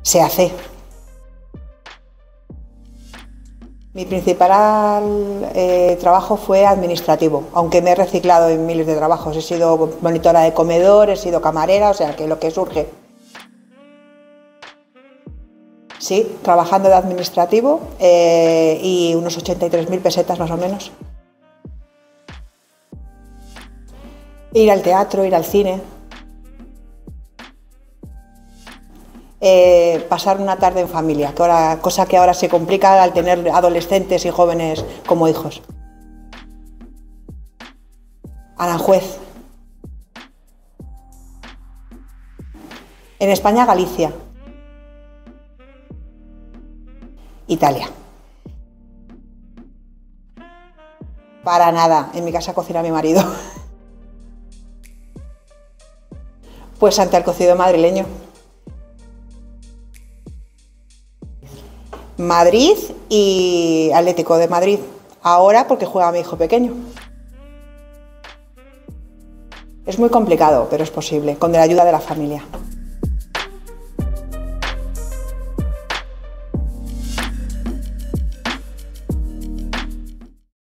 se hace. Mi principal trabajo fue administrativo, aunque me he reciclado en miles de trabajos. He sido monitora de comedor, he sido camarera, o sea que lo que surge. Sí, trabajando de administrativo y unos 83.000 pesetas más o menos. Ir al teatro, ir al cine. Pasar una tarde en familia, cosa que ahora se complica al tener adolescentes y jóvenes como hijos. Aranjuez. En España, Galicia. Italia. Para nada, en mi casa cocina mi marido. Pues ante el cocido madrileño. Madrid y Atlético de Madrid. Ahora porque juega mi hijo pequeño. Es muy complicado, pero es posible, con la ayuda de la familia.